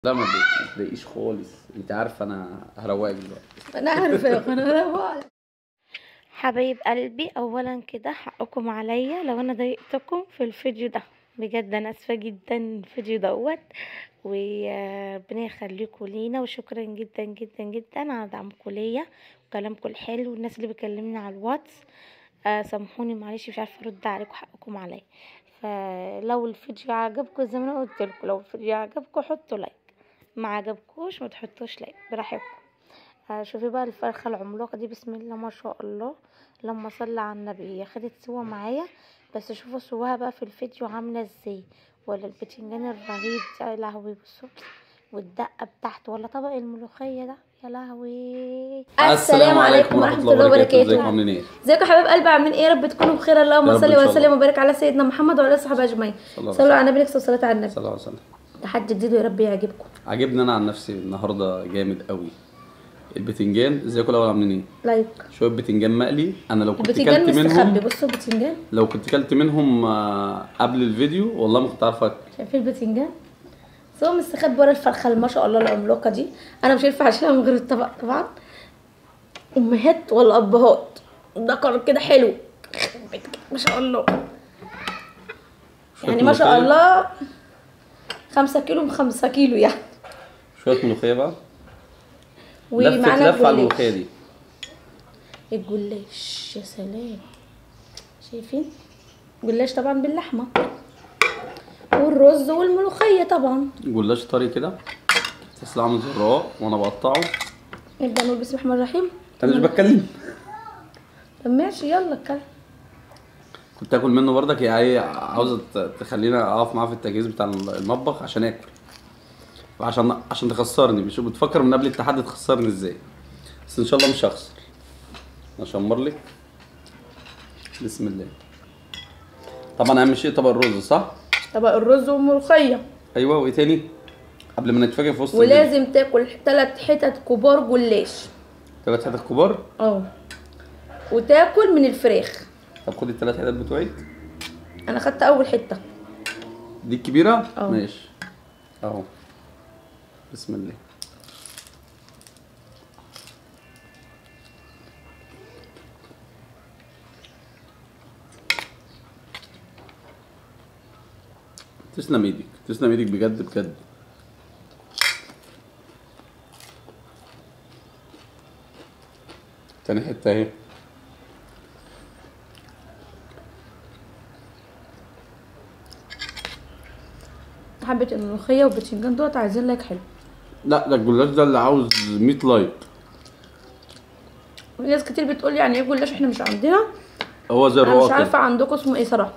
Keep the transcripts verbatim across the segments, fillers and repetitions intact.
لا ما تضايق- ما تضايقيش خالص، انت عارفه انا هروقك دلوقتي. انا عارفه يا اخوان انا بقول حبايب قلبي، اولا كده حقكم عليا لو انا ضايقتكم في الفيديو ده. بجد انا اسفه جدا الفيديو دوت، وربنا يخليكم لينا، وشكرا جدا جدا جدا على دعمكم ليا وكلامكم الحلو والناس اللي بيكلمني على الواتس. آه سامحوني معلش مش عارفه ارد عليكم، حقكم عليا. فلو الفيديو عجبكم زي ما انا قلت لكم، لو الفيديو عجبكم حطوا لايك، ما عجبكوش ما تحطوش لايك براحتكم. آه، شوفي بقى الفرخة العملاقة دي، بسم الله ما شاء الله، لما صلى على النبي. هي خدت سوا معايا، بس شوفوا سواها بقى في الفيديو عاملة ازاي، ولا البتنجان الرهيب ده يا لهوي. بصوا والدقة بتاعته، ولا طبق الملوخية ده يا لهوي. السلام عليكم ورحمه الله وبركاته، ازيكم عاملين ايه؟ ازيكم يا حبايب قلبي، عاملين ايه؟ يا رب تكونوا بخير. يا اللهم رب صل إن شاء وسلم الله. وبارك على سيدنا محمد وعلى اله وصحبه اجمعين. صلى الله عليه صلوا وسلم. على النبي، صلى الله على النبي. صلى الله عليه وسلم. تحدي جديد ويا رب يعجبكم. عجبني انا عن نفسي النهارده جامد قوي البتنجان. ازيكم الاول عاملين ايه؟ لايك. شويه بتنجان مقلي، انا لو كنت البتنجان كلت مستخبي، منهم بصوا البتنجان، لو كنت كلت منهم آه، قبل الفيديو والله ما كنت عارفه أكل. شايفين البتنجان؟ بس هو مستخبي ورا الفرخه اللي ما شاء الله العملاقه دي. انا مش هينفع اشيلها من غير الطبق طبعا. امهات ولا ابهات، ذكر كده حلو ما شاء الله، شوية يعني ما شاء ملوخية. الله خمسة كيلو من خمسة كيلو يعني. شويه ملوخيه بقى، لفه ومعانا لفه على الملوخيه الجلاش. دي. الجلاش يا سلام، شايفين؟ جلاش طبعا باللحمه، والرز والملوخيه طبعا. جلاش طري كده، تحس عامل زي الرقاق وانا بقطعه. نبدا نقول بسم الله الرحمن الرحيم. انا مش بتكلم. طب ماشي يلا اتكلم. كنت اكل منه برضك، هي ايه عاوزه ت- تخليني اقف معاه في التجهيز بتاع المطبخ عشان اكل، وعشان عشان تخسرني. مش بتفكر من قبل التحدي تخسرني ازاي، بس ان شاء الله مش هخسر. اشمر لك بسم الله. طبعا اهم شيء طبق الرز، صح؟ طبق الرز والملوخيه. ايوه، وايه تاني قبل ما نتفاجئ في وسط الفيديو؟ ولازم تاكل ثلاث حتت كبار جلاش. ثلاث حتت كبار. اه، وتاكل من الفراخ. طب خدي الثلاث حتت بتوعك. انا خدت اول حته دي الكبيره. اه. ماشي اهو، بسم الله. تسلم ايدك، تسلم ايدك بجد بجد. تاني حته اهي. حبه الملوخيه والبتنجان دول عايزين لايك حلو. لا ده الجلاش ده اللي عاوز مية لايك. ناس كتير بتقول يعني ايه جلاش، احنا مش عندنا. هو زي انا الرقاق مش كده. عارفه عندكم اسمه ايه صراحه.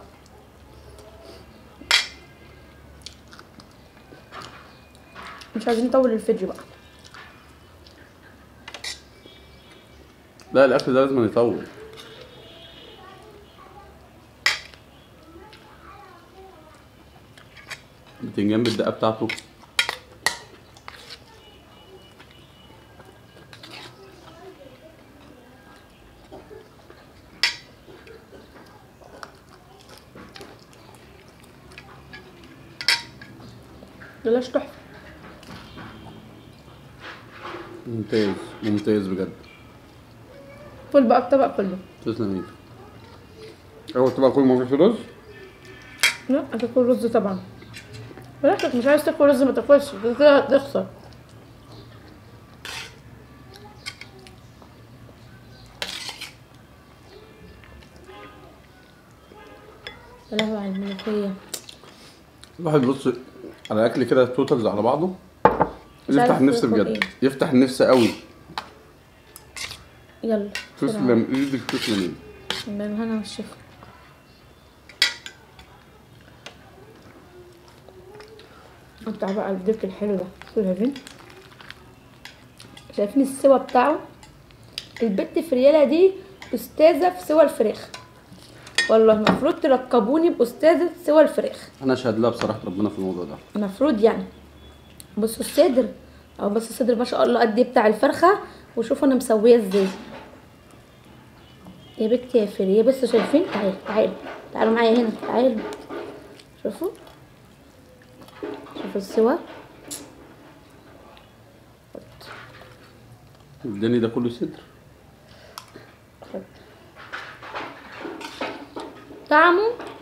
مش عايزين نطول الفيديو بقى. لا الاكل ده لازم يطول. بتنجان بالدقه بتاعته. جلاش تحفه. ممتاز ممتاز بجد. كل بقى الطبق كله. تسلم ايدك. اول طبق كله ما فيش رز. لا هتاكل رز طبعا، براحتك. مش عايز تاكل رز ما تاكلش، كده هتخسر. يا لهوي على الملوخيه. الواحد بيبص على اكل كده توتالز على بعضه مش يفتح عارف النفس ياكل بجد. إيه. يفتح النفس قوي. يلا تسلم ايدك، تسلم ايدك. من هنا والشفا. قطع بقى الديك الحلو ده، شايفين؟ شايفين السوا بتاعه؟ البت فريالة دي استاذة في سوا الفراخ، والله المفروض تركبوني باستاذة سوا الفراخ. انا اشهد لها بصراحه ربنا في الموضوع ده. المفروض يعني. بصوا الصدر، او بس الصدر ما شاء الله قد ايه بتاع الفرخه، وشوفوا انا مسويه ازاي يا بنتي يا فريه. بس شايفين؟ تعالوا تعالوا تعالوا معايا هنا، تعالوا شوفوا شوفوا السوا. الدنيا ده كله صدر. طعمه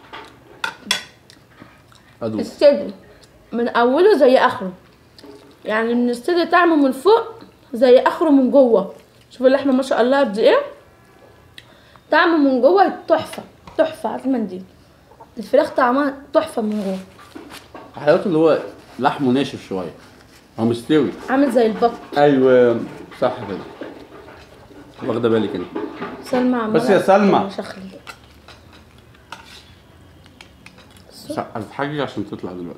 ادوق. الصدر من اوله زي اخره، يعني من الصدر طعمه من فوق زي اخره من جوه. شوفوا اللحمه ما شاء الله قد ايه، طعمه من جوه تحفه تحفه. عارفه دي الفراخ طعمها تحفه من جوه. حلاوته اللي هو لحمه ناشف شويه، هو مستوي عامل زي البط. ايوه صح كده، واخده بالي كده. سلمى عماله بس يا سلمى شخلي هتتحجج عشان تطلع دلوقتي.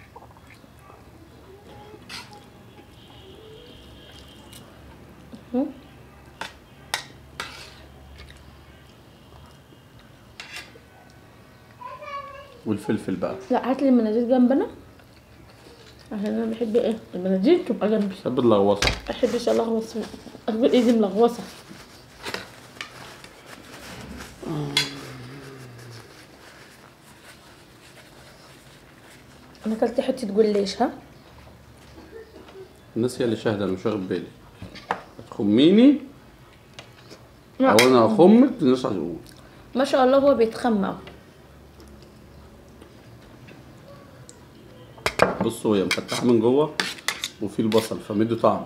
والفلفل بقى. لا هات لي المناديل جنبنا عشان انا بحب ايه المناديل تبقى جنبي. بحب اللغوصه. ما بحبش الغوص، اكبر ايدي ملغوصه. انا اكلت حته جلاش. ها الناس هي اللي شاهده، انا مش واخد بالي. هتخميني لا. او انا اخمك الناس هتقول. ما شاء الله هو بيتخمى. بصوا هي مفتحه من جوه وفي البصل فمدي طعم.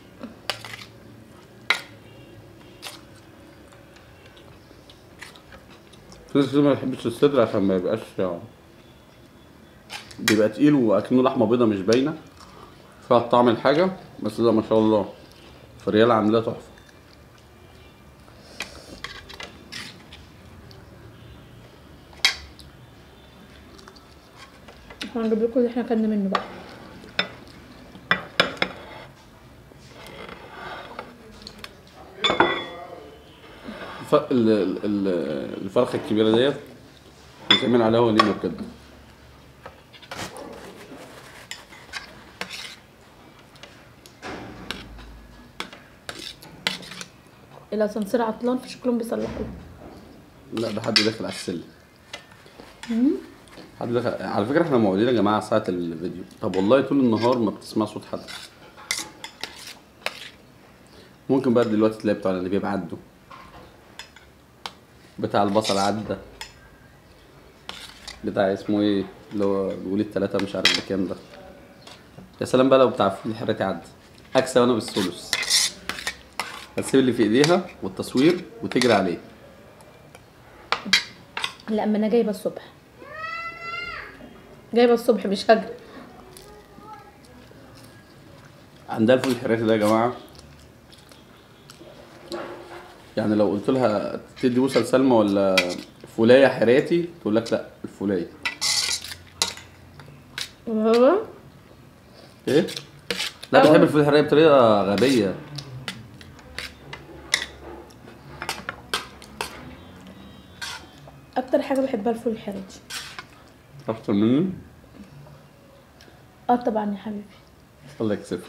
في ناس كتير ما بتحبش الصدر عشان ما يبقاش بيبقى تقيل واكنه لحمه بيضه مش باينه فيها طعم الحاجه. بس ده ما شاء الله فريال عاملاه تحفه. هنجيب لكم اللي احنا اكلنا منه بقى. الف... ال... ال... الفرخه الكبيره ديت بيتعمل عليها وليمه بجد. الاسانسير عطلان فشكلهم بيصلحوه. لا ده حد داخل على السلم. حد دخل. على فكره احنا موعودين يا جماعه ساعه الفيديو. طب والله طول النهار ما بتسمع صوت حد. ممكن بقى دلوقتي تلاقي بتوع اللي بيعدوا بتاع البصل عدى، بتاع اسمه ايه اللي هو بيقول التلاتة مش عارف بكام ده. يا سلام بقى لو بتاع فول الحراتي عدى اكسب انا بالثلث. هتسيب اللي في ايديها والتصوير وتجري عليه. لا ما انا جايبه الصبح، جايبه الصبح مش هجري. عندها الفول الحراتي ده يا جماعه، يعني لو قلت لها تدي بوسه لسلمى ولا فولايه حراتي تقول لك لا الفولايه. وهو ايه؟ لا بتحب الفول الحراتي بطريقه غبيه. اكتر حاجه بحبها الفول الحراتي. اكتر مني؟ اه طبعا يا حبيبي. الله يكسفك.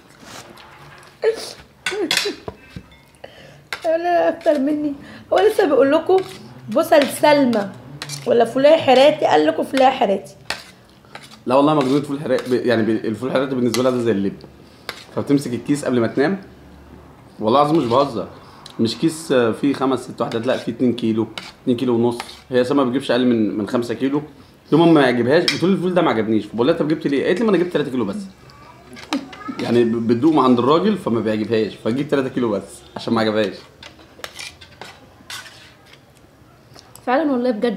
لا اكتر مني. هو لسه بيقول لكم بوسه لسلمى ولا فولايه حراتي، قال لكم فولايه حراتي. لا والله مجنونه فول حراتي، يعني الفول الحراتي بالنسبه لها ده زي اللب. فبتمسك الكيس قبل ما تنام، والله العظيم مش بهزر، مش كيس فيه خمس ست وحدات، لا فيه اتنين كيلو اتنين كيلو ونص. هي سما ما بتجيبش اقل من من خمسة كيلو. يوم ما يعجبهاش بتقول الفول ده ما عجبنيش، فبقول لها طب جبت ليه؟ قالت لي ما انا جبت تلاتة كيلو بس. يعني بتدوق عند الراجل فما بيعجبهاش فتجيب تلاتة كيلو بس عشان ما عجبهاش. فعلا والله بجد.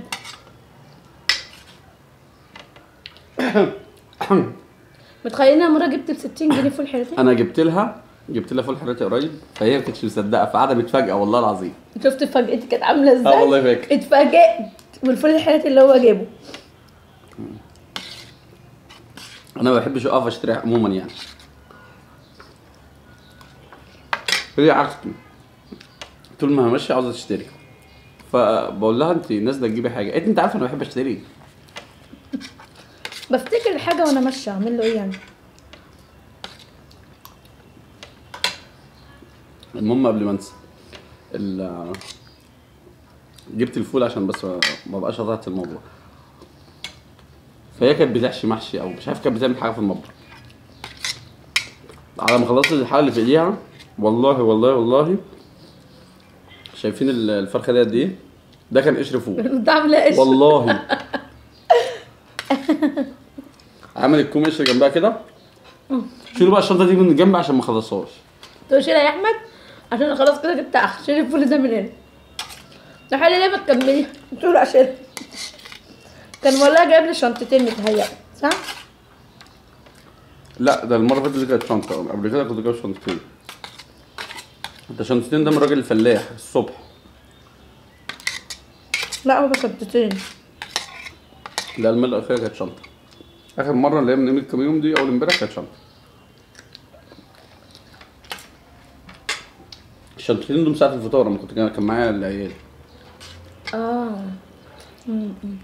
متخيلين مره جبت ب ستين جنيه فول حراتي؟ انا جبت لها جبت لها فول حراتي قريب فهي ما كانتش مصدقه فقاعده متفاجئه والله العظيم. شفت فاجئتي كانت عامله ازاي؟ اه والله فاكر. اتفاجئت بالفول الحراتي اللي هو جابه. انا ما بحبش اقف اشتري عموما يعني. هي عكسي طول ما هي ماشيه عاوزه تشتري، فبقول لها انت نازله تجيبي حاجه، قالت انت عارفه انا بحب اشتري. بفتكر الحاجه وانا ماشيه اعمل له ايه يعني. المهم قبل ما انسى ال- جبت الفول عشان بس ما بقاش قطعت الموضوع. فهي كانت بتحشي محشي او مش عارف كانت بتعمل حاجه في المطبخ. على ما خلصت الحاجه اللي في ايديها والله والله والله شايفين ال- الفرخه دي قد ايه؟ ده كان قشر فوق انت عامله ايش؟ والله. عامل الكوم قشر جنبها كده. شيلوا بقى الشنطه دي من جنب عشان ما اخلصهاش. تقول شيلها يا احمد عشان انا خلاص كده جبت اخر. شيل الفول ده من هنا. تحلي ليه ما تكملي؟ قلت له اشيلها. كان والله جايب لي شنطتين متهيألي صح؟ لا ده المره اللي فاتت دي كانت شنطه، قبل كده كنت جايب شنطتين. انت شنطتين ده من الراجل الفلاح الصبح. لا هو شنطتين. لا المره الاخيره كانت شنطه. اخر مره اللي هي من قيمه كام يوم دي اول امبارح كانت شنطه. الشنطتين دول ساعه الفطار لما كنت كان معايا العيال. اه م- م.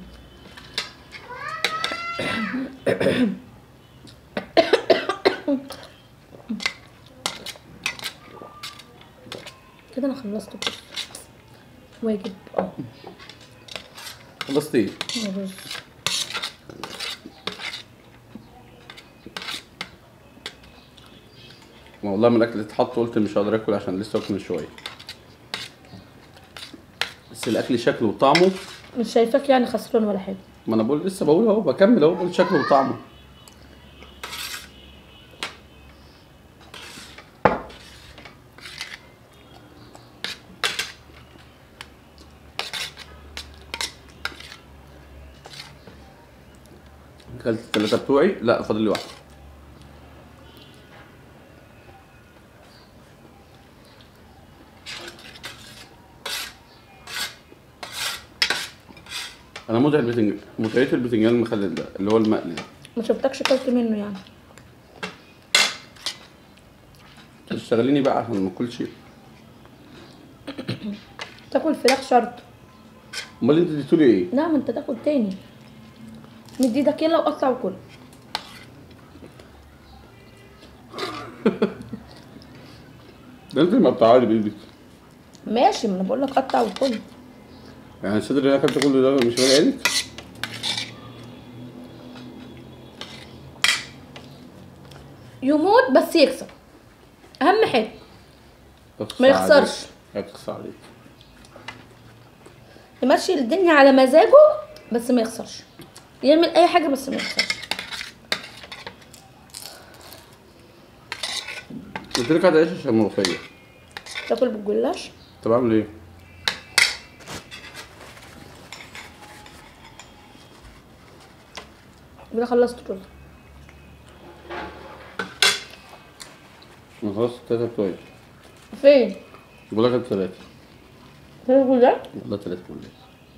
كده انا خلصت كله. واجب اه خلصت ايه؟ الرز. والله من الاكل اللي اتحط قلت مش هقدر اكل عشان لسه واكل من شويه. بس الاكل شكله وطعمه. مش شايفاك يعني خسران ولا حاجه. ما انا بقول لسه بقول اهو بكمل اهو بقول شكله وطعمه. اكلت الثلاثه بتوعي، لا فاضل لي واحده. انا متعه البتنجان، متعه البتنجان المخلل ده اللي هو المقلي ده. ما شفتكش كلت منه يعني. تشتغليني بقى عشان ما اكلش. تاكل فراخ شرط. امال انت اديتولي ايه؟ لا ما انت تاكل تاني. مد ايدك يلا وقطع وكل. ده انت مقطعها لي بايدك. ماشي ما انا بقول لك قطع وكل. يعني الصدر اللي انا اكلته كله ده مش باين عينك؟ يموت بس يكسب. اهم حاجه ما يخسرش. يخسر عليك. يمشي الدنيا على مزاجه بس ما يخسرش. يعمل اي حاجه بس ما يخسرش. قلت لك هتعيش عشان الملوخيه. تاكل بالجلاش. طب اعمل ايه؟ كده خلصت الرز. انا خلاص التلاته بتوعي. فين؟ بقول لك التلاته. تاكل ده؟ والله تلاته بالله.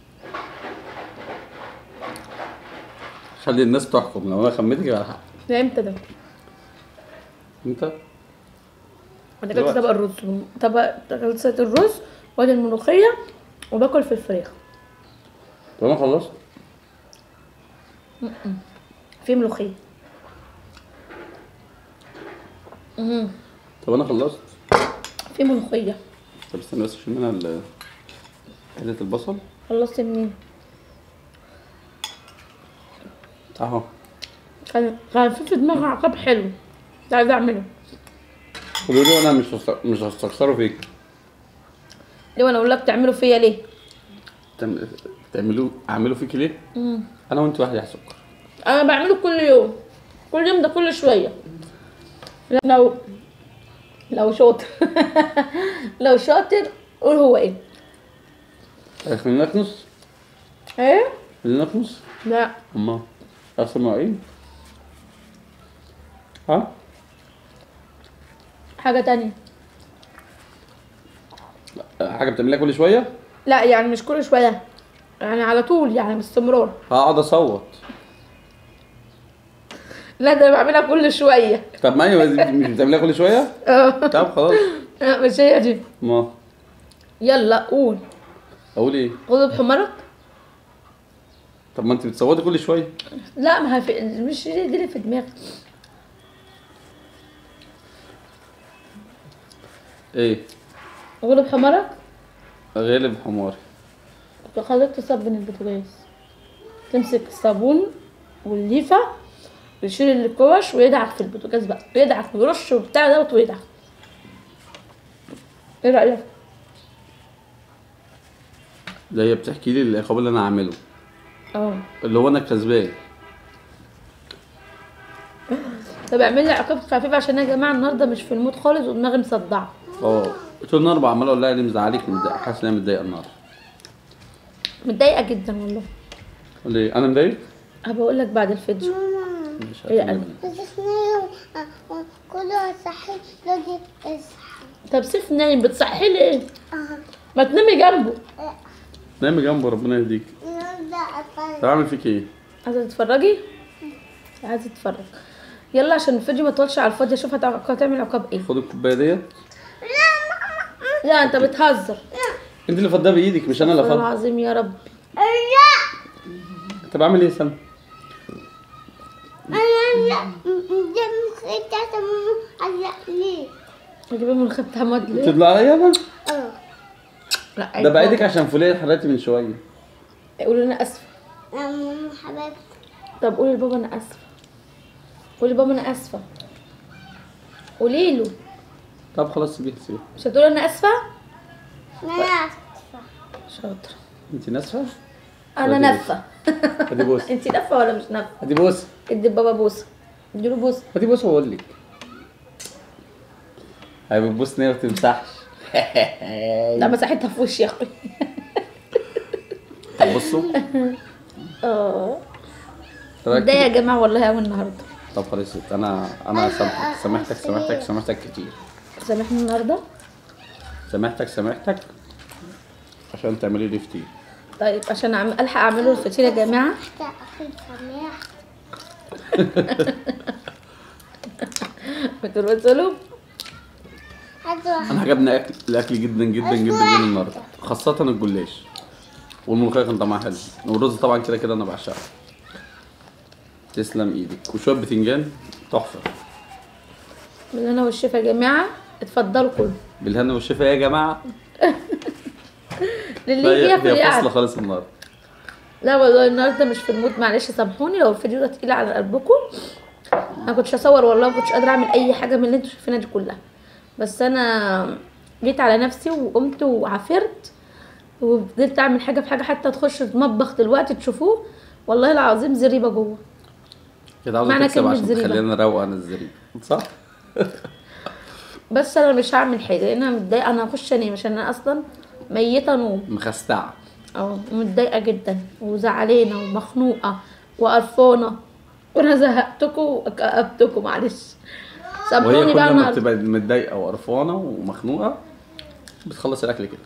خلي الناس تحكم، لو انا خميتك يبقى حق. ده امتى ده؟ انت؟ انا كده دلوقتي. طبق الرز طبق خلصت الرز وادي الملوخيه وباكل في الفراخ. طب انا خلصت. في ملوخيه. امم طب انا خلصت. في ملوخيه. طب استنى بس اشيل منها ال- حته البصل. خلصت منين؟ اهو. كان كان في في دماغي عقاب حلو. كنت عايزه اعمله. قولوا له انا مش هست- مش هستخسره فيك. ليه وانا اقول لك تعمله فيا ليه؟ تعم- تعملوه اعمله فيك ليه؟ امم انا وانت واحد يا سكر. انا بعمله كل يوم. كل يوم ده كل شويه. لو لو شاطر لو شاطر قول هو ايه؟ خلينا نكنس. ايه؟ خلينا نكنس. لا اما اغسل مواعين. ها؟ حاجه تانية. حاجه بتعملها كل شويه؟ لا يعني مش كل شويه. يعني على طول يعني باستمرار. هقعد اصوت. لا ده بعملها كل شويه. طب ما هي مش بتعملها كل شويه؟ اه طب خلاص. لا مش هي دي. ما يلا قول. اقول ايه؟ غضب حمارك. طب ما انت بتصوتي كل شويه. لا ما هي في... مش دي دي اللي في دماغي. ايه؟ غضب حمارك. غالب حماري. خليك تصبن البوتاجاز. تمسك الصابون والليفه ويشيل الكوش ويدعك في البوتاجاز بقى. ويدعك ويرش وبتاع دوت ويدعك. ايه رايك؟ ده هي بتحكي لي العقاب اللي انا هعمله، اه. اللي هو انا كسبان. طب اعمل لي عقاب خفيف عشان يا جماعه النهارده مش في المود خالص ودماغي مصدعه. اه طول النهار عمال اقول لها اني مزعلك، متضايقة- حاسس ان انا متضايقه النهارده. متضايقه جدا والله. ليه انا مضايق؟ هبقول لك بعد الفيديو. مش ايه يا هتقولي. قلبي؟ كله صحي لازم اصحى. طب سيف نايم بتصحي لي ايه؟ ما تنامي جنبه. نامي جنبه ربنا يهديك. النهارده أطلع. طب اعمل فيك ايه؟ عايزه تتفرجي؟ عايزه تتفرج. يلا عشان الفيديو ما يطولش على الفاضي. اشوف هتع- هتعمل عقاب ايه. خد الكوبايه ديت. لا انت بتهزر. انت اللي فضها بايدك مش انا اللي والله فضها. العظيم يا رب. لا طب اعمل ايه يا سلمى؟ انا لا ده مخيطة ماما علق ليه؟ اجيب من خدت حماد ليه؟ تطلع عليا انا؟ اه لا ده بعيدك عشان فوليه حرقتي من شويه. قولي انا اسفه. يا ماما حبيبتي. طب قولي لبابا انا اسفه. قولي لبابا انا اسفه. قولي له. طب خلاص سيبيها سيبيها. مش هتقولي انا اسفه؟ انا اسفة. شاطر. انت ناسفه؟ انا ادي نفه. ادي بوسه. انت نفه ولا مش نفه؟ ادي بوسه. ادي بابا بوسه. اديله بوسه. ادي بوسه واقول لك. هي بتبوسني ما بتمسحش. لا مسحتها في وشي يا اخوي. طب بصوا. اه. تركز. ده يا جماعه والله قوي النهارده. طب خلاص يا ست، انا انا سامحك سامحتك سامحتك سامحتك كتير. سامحني النهارده. سامحتك سامحتك عشان تعملي لي فطير. طيب عشان أعمل الحق اعمله الفطير يا جماعه. حتى اخي سماح. بتقولوا له حتى انا عجبني اكل الاكل جدا جدا جدا جدا النهارده، خاصه الجلاش والملوخيه كان طعمها حلو، والرز طبعا كده كده انا بعشقه. تسلم ايدك، وشويه بتنجان تحفه. بالهنا والشفا يا جماعه. اتفضلوا كلوا. بالهنا والشفا يا جماعه. للي يجي هي ياكل هي فاصله يعني. خالص النهارده. لا والله النهارده مش في المود، معلش سامحوني لو الفيديو ده تقيل على قلبكم. انا كنتش اصور والله، ما كنتش قادره اعمل اي حاجه من اللي انتوا شايفينها دي كلها، بس انا جيت على نفسي وقمت وعافرت وفضلت اعمل حاجه في حاجه، حتى تخش المطبخ دلوقتي تشوفوه والله العظيم زريبه جوه. كده عاوزه معنى تكسب كلمة عشان زريبة. تخلينا نروق عن الزريبه صح؟ بس انا مش هعمل حاجه لان انا متضايقه. انا هخش انام عشان انا اصلا ميته نوم. مخستعه. اه متضايقه جدا وزعلانه ومخنوقه وقرفانه، وانا زهقتكم وكأبتكم معلش. وهي سامحوني كل بقى ما النهارده. بتبقى متضايقه وقرفانه ومخنوقه بتخلص الاكل كده.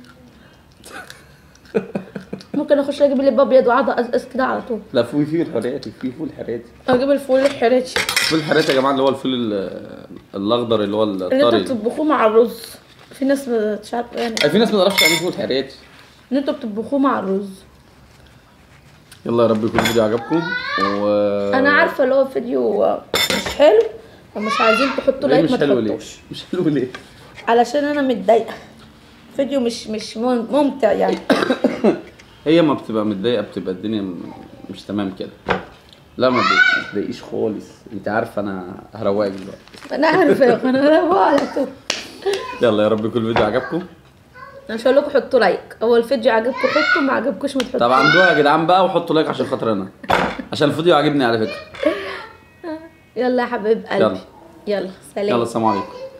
ممكن اخش اجيب اللي ابيض واقعد اقزقز كده على طول. لا في فول حراتي، في فول حراتي. اجيب الفول الحراتي الفول الحراتي يا جماعه اللي هو الفول ال- الاخضر اللي هو اللي انتوا الطري. بتطبخوه مع الرز. في ناس مش عارفه يعني في ناس ما تعرفش يعني ايه فول حراتي. ان انتوا بتطبخوه مع الرز. يلا يا رب يكون الفيديو عجبكم و انا عارفه اللي هو فيديو مش حلو ومش عايزين تحطوا ليه لايك، ما مش حلو ليه؟ تحطوش مش حلو ليه؟ علشان انا متضايقه. فيديو مش مش مم- ممتع يعني. هي ما بتبقى متضايقه بتبقى الدنيا م- مش تمام كده. لا ما تضايق- ما تضايقيش خالص، انت عارفه انا هروقك دلوقتي. انا عارفه يا اخوان انا بقى على طول. يلا يا رب يكون الفيديو عجبكم. انا مش هقول لكم حطوا لايك، هو الفيديو عجبكم حطوا، ما عجبكوش ما تحطوش. طب عندوها يا جدعان بقى وحطوا لايك عشان خاطر انا، عشان الفيديو عاجبني على فكره. يلا يا حبايب قلبي. يلا. يلا سلام. يلا السلام عليكم.